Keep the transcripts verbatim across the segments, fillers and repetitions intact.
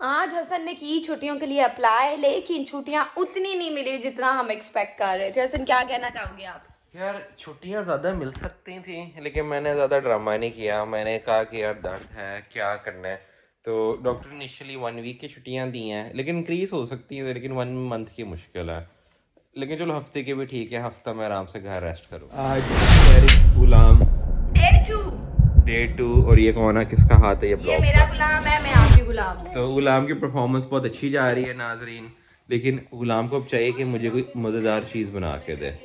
आज हसन ने की छुट्टियों के लिए अप्लाई, लेकिन छुट्टियां उतनी नहीं मिली जितना हम एक्सपेक्ट कर रहे थे। हसन क्या कहना चाहोगे आप? यार छुट्टियां ज़्यादा मिल सकती थी, लेकिन मैंने ज़्यादा ड्रामा नहीं किया। मैंने कहा कि यार दर्द है, क्या करना है। तो डॉक्टर ने इनिशियली वन वीक की छुट्टियां दी हैं, लेकिन इंक्रीज हो सकती है, लेकिन वन मंथ की मुश्किल है। लेकिन चलो हफ्ते की भी ठीक है, हफ्ता मैं आराम से घर रेस्ट करूँ। आज गुलाम डे टू डे टू और ये कौन है, किसका हाथ है ये? ये मेरा गुलाम है, मैं आपकी गुलाम हूँ। तो गुलाम की परफॉर्मेंस बहुत अच्छी जा रही है नाजरीन, लेकिन गुलाम को अब चाहिए कि मुझे कोई मज़ेदार चीज़ बना के दे।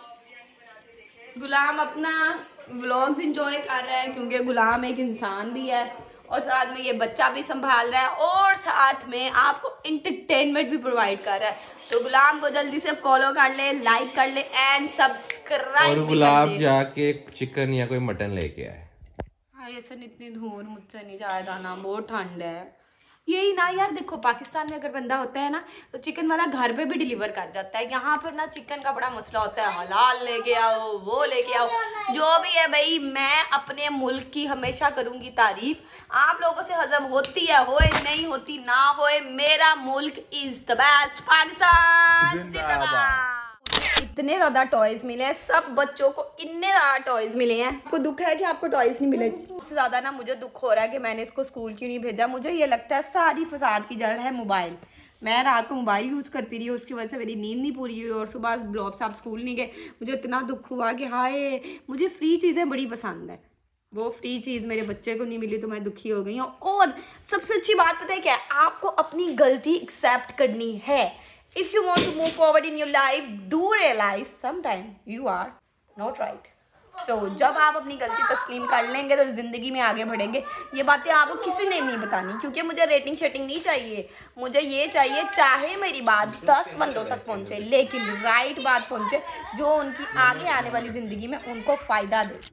गुलाम अपना व्लॉग्स एंजॉय कर रहा है क्योंकि गुलाम एक इंसान भी है और साथ में ये बच्चा भी संभाल रहा है और साथ में आपको एंटरटेनमेंट भी प्रोवाइड कर रहा है। तो गुलाम को जल्दी से फॉलो कर ले, लाइक कर ले एंड सब्सक्राइब। और गुलाब जाके चिकन या कोई मटन लेके आए। हाँ ये सन इतनी धूल मुझसे नहीं जाएगा ना, बहुत ठंड है। यही ना यार, देखो पाकिस्तान में अगर बंदा होता है ना तो चिकन वाला घर पे भी डिलीवर कर जाता है। यहाँ पर ना चिकन का बड़ा मसला होता है, हलाल लेके आओ, वो लेके आओ, जो भी है भाई। मैं अपने मुल्क की हमेशा करूंगी तारीफ। आप लोगों से हजम होती है, होए नहीं होती ना होए, मेरा मुल्क इज द बेस्ट। पाकिस्तान जिंदाबाद। इतने ज्यादा टॉयज मिले हैं, सब बच्चों को इतने ज्यादा टॉयज मिले हैं। आपको दुख है कि आपको टॉयज नहीं मिले? सबसे ज्यादा ना मुझे दुख हो रहा है कि मैंने इसको स्कूल क्यों नहीं भेजा। मुझे ये लगता है सारी फसाद की जड़ है मोबाइल। मैं रात को मोबाइल यूज करती रही, उसकी वजह से मेरी नींद नहीं पूरी हुई और सुबह ब्लॉग साहब स्कूल नहीं गए। मुझे इतना दुख हुआ कि हाय, मुझे फ्री चीजें बड़ी पसंद है, वो फ्री चीज मेरे बच्चे को नहीं मिली तो मैं दुखी हो गई हूँ। और सबसे अच्छी बात पता है क्या है? आपको अपनी गलती एक्सेप्ट करनी है। If you want to move forward in your life, do realize sometime you are not right. So जब आप अपनी गलती तस्लीम कर लेंगे तो जिंदगी में आगे बढ़ेंगे। ये बातें आपको किसी ने नहीं बतानी, क्योंकि मुझे रेटिंग शेटिंग नहीं चाहिए। मुझे ये चाहिए, चाहे मेरी बात दस बंदों तक पहुंचे, लेकिन राइट बात पहुंचे जो उनकी आगे आने वाली जिंदगी में उनको फायदा दे।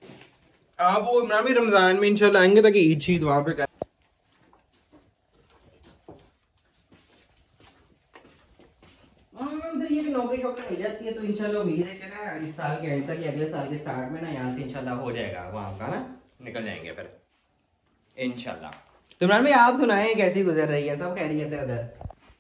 आप वो इमरान भी रमजान में इंशाल्लाह आएंगे ताकि ईद शीद वहाँ पे। नौकरी शौकरी मिल जाती है तो इंशाल्लाह उम्मीद है कि ना इस साल के एंड तक या अगले साल के स्टार्ट में ना यहाँ से इंशाल्लाह हो जाएगा, वहाँ का ना निकल जाएंगे फिर इंशाल्लाह। तो इमरान भाई आप सुनाएं कैसी गुजर रही है? सब खैरियत है उधर?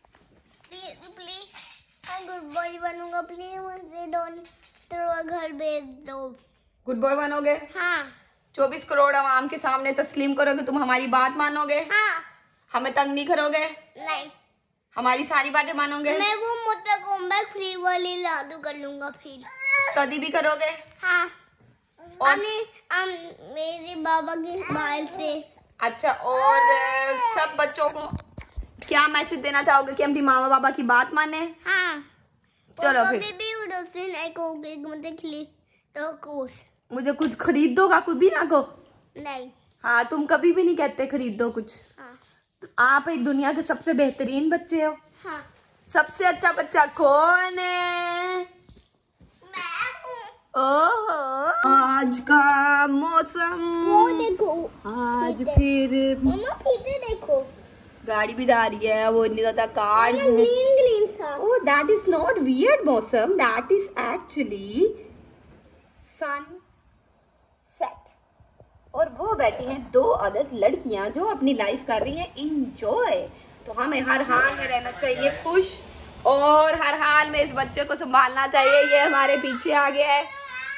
प्लीज गुड बॉय बनूंगा, प्लीज मुझे डोंट थ्रो घर भेज दो। गुड बॉय बनोगे? हाँ। चौबीस करोड़ आवाम के सामने तस्लीम करोगे, तुम हमारी बात मानोगे? हाँ। हमें तंग नहीं करोगे? नहीं। हमारी सारी बातें मानोगे? मैं वो मोटा कॉम्बैक फ्री वाली लादू कर लूंगा, फिर स्टडी भी करोगे? हाँ। और अमी, अम, मेरे बाबा के भाई से। अच्छा, और सब बच्चों को क्या मैसेज देना चाहोगे कि अपनी मामा बाबा की बात माने? हाँ। चलो फिर मुझे कुछ खरीद दोगा, कुछ भी ना को? नहीं। हाँ, तुम कभी भी नहीं कहते खरीद दो कुछ। हाँ। तो आप एक दुनिया के सबसे बेहतरीन बच्चे हो। हाँ। सबसे अच्छा बच्चा कौन है? मैं हूँ। ओहो, आज का मौसम वो देखो, आज फिर मम्मा पीछे देखो, गाड़ी भी जा रही है, वो इतनी ज्यादा कार है। ग्रीन ग्रीन सा। Oh, that is not weird मौसम, that is actually sunset. और वो बैठी हैं दो अदद लड़कियां जो अपनी लाइफ कर रही हैं इंजॉय। तो हमें हर हाल में रहना चाहिए खुश, और हर हाल में इस बच्चे को संभालना चाहिए। ये हमारे पीछे आ गया है।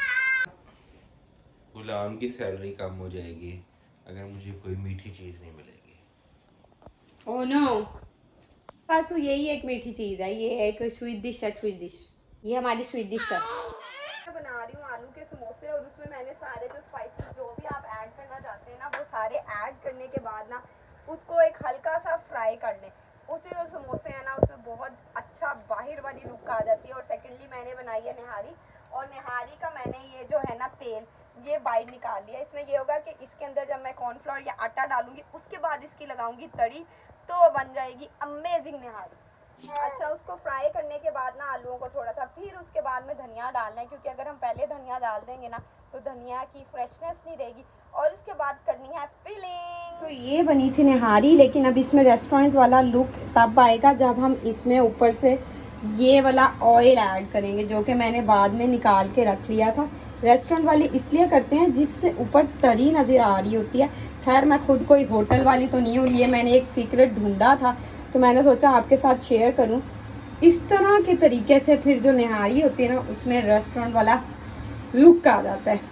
गुलाम की सैलरी कम हो जाएगी अगर मुझे कोई मीठी चीज नहीं मिलेगी। ओह नो, बस तो यही एक मीठी चीज है, ये एक स्वीट डिश है। स्वीट डिश, ये हमारी स्वीट डिश है। बना रही हूँ आलू के समोसे, और उसमें मैंने सारे जो स्पाइसेस जो भी आप ऐड करना चाहते हैं ना, वो सारे ऐड करने के बाद ना उसको एक हल्का सा फ्राई कर लें। उससे जो समोसे हैं ना उसमें बहुत अच्छा बाहर वाली लुक आ जाती है। और सेकेंडली मैंने बनाई है निहारी, और निहारी का मैंने ये जो है ना तेल, ये बाइट निकाल लिया। इसमें ये होगा कि इसके अंदर जब मैं कॉर्नफ्लोर या आटा डालूंगी उसके बाद इसकी लगाऊंगी तड़ी, तो बन जाएगी अमेजिंग निहारी। अच्छा, उसको फ्राई करने के बाद ना आलूओं को थोड़ा सा, फिर उसके बाद में धनिया डालना है, क्योंकि अगर हम पहले धनिया डाल देंगे ना तो धनिया की फ्रेशनेस नहीं रहेगी। और उसके बाद करनी है फिलिंग। तो ये बनी थी निहारी, लेकिन अब इसमें रेस्टोरेंट वाला लुक तब आएगा जब हम इसमें ऊपर से ये वाला ऑयल ऐड करेंगे, जो कि मैंने बाद में निकाल के रख लिया था। रेस्टोरेंट वाले इसलिए करते हैं जिससे ऊपर तरी नजर आ रही होती है, खैर मैं खुद कोई होटल वाली तो नहीं हूँ, ये मैंने एक सीक्रेट ढूंढा था तो मैंने सोचा आपके साथ शेयर करूँ। इस तरह के तरीके से फिर जो निहारी होती है ना उसमें रेस्टोरेंट वाला लुक आ जाता है।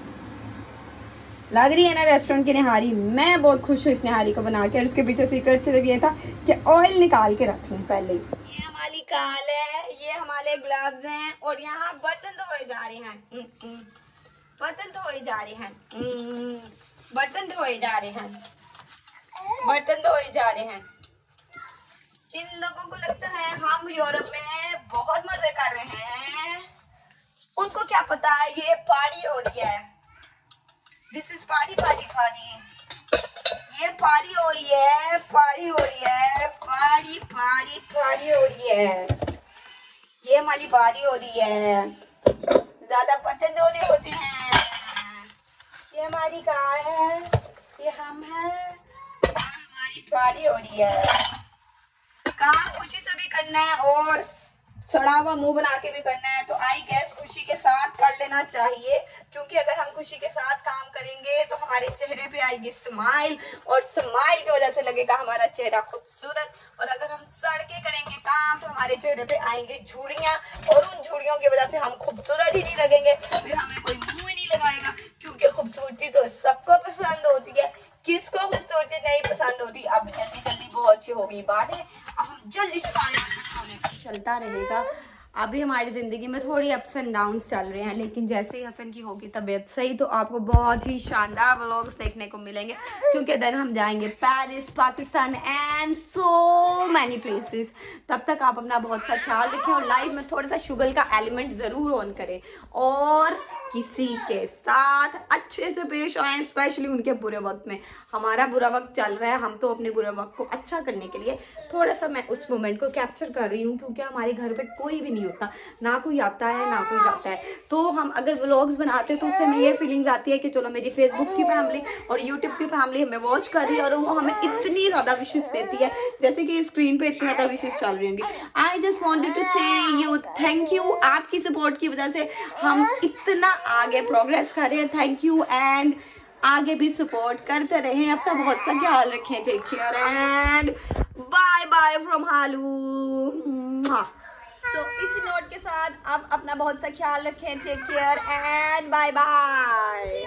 लग रही है ना रेस्टोरेंट की निहारी। मैं बहुत खुश हूँ इस निहारी को बना के। और उसके पीछे सीक्रेट सिर्फ ये था कि ऑयल निकाल के रख लूं पहले ही। ये हमारी काल है, ये हमारे ग्लव्स हैं और यहाँ बर्तन धोए जा रहे हैं, बर्तन धोए जा रहे हैं, बर्तन धोए जा रहे हैं, बर्तन धोए जा रहे हैं। जिन लोगों को लगता है हम यूरोप में बहुत मजे कर रहे हैं, उनको क्या पता है ये पार्टी हो रही है। This is party party party. ये पार्टी हो रही है, पार्टी हो रही है, पार्टी पार्टी पार्टी हो रही है। ये हमारी पार्टी हो रही है। ज्यादा बर्तन धोने होते हैं। ये हमारी कार है, ये हम हैं, हमारी पार्टी हो रही है। काम खुशी से भी करना है और सड़ा हुआ मुंह बना के भी करना है, तो आई गैस खुशी के साथ कर लेना चाहिए, क्योंकि अगर हम खुशी के साथ काम करेंगे तो हमारे चेहरे पे आएगी स्माइल और स्माइल की वजह से लगेगा हमारा चेहरा खूबसूरत। और अगर हम सड़ के करेंगे काम तो हमारे चेहरे पे आएंगे झुर्रियां और उन झुर्रियों की वजह से हम खूबसूरत ही नहीं लगेंगे, फिर हमें कोई मुंह ही नहीं लगाएगा, क्योंकि खूबसूरती तो सबको पसंद होती है। किसको खूबसूरती नहीं पसंद होती। अब जल्दी जल्दी बहुत अच्छी होगी बात है, अब हम जल्दी से चलता रहेगा। अभी हमारी ज़िंदगी में थोड़ी अप्स एंड डाउन्स चल रहे हैं, लेकिन जैसे ही हसन की होगी तबीयत सही तो आपको बहुत ही शानदार व्लॉग्स देखने को मिलेंगे, क्योंकि देन हम जाएंगे Paris, Pakistan and so many places. तब तक आप अपना बहुत सा ख्याल रखें और लाइफ में थोड़ा सा शुगर का एलिमेंट ज़रूर ऑन करें और किसी के साथ अच्छे से पेश आए, स्पेशली उनके बुरे वक्त में। हमारा बुरा वक्त चल रहा है, हम तो अपने बुरे वक्त को अच्छा करने के लिए थोड़ा सा मैं उस मोमेंट को कैप्चर कर रही हूँ, क्योंकि हमारे घर पे कोई भी नहीं होता, ना कोई आता है ना कोई जाता है। तो हम अगर व्लॉग्स बनाते हैं तो उससे हमें ये फीलिंग्स आती है कि चलो मेरी फेसबुक की फैमिली और यूट्यूब की फैमिली हमें वॉच कर रही है और वो हमें इतनी ज़्यादा विशेस देती है, जैसे कि स्क्रीन पे इतनी ज़्यादा विशेस चल रही होंगी। I just wanted to say you thank you. आपकी सपोर्ट की वजह से हम इतना आगे प्रोग्रेस कर रहे हैं। थैंक यू एंड आगे भी सपोर्ट करते रहें। अपना बहुत सा ख्याल रखें। Take care and bye bye from हालू। सो इसी नोट के साथ आप अपना बहुत सा ख्याल रखें। Take care and bye bye.